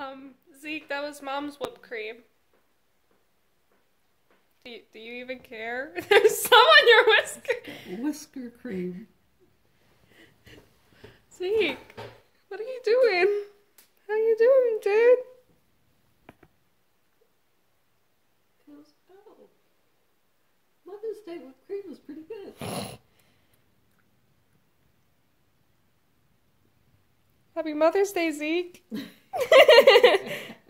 Zeke, that was Mom's whipped cream. Do you even care? There's some on your whisker. Whisker cream. Zeke, what are you doing? How you doing, dude? Oh, Mother's Day whipped cream was pretty good. Happy Mother's Day, Zeke.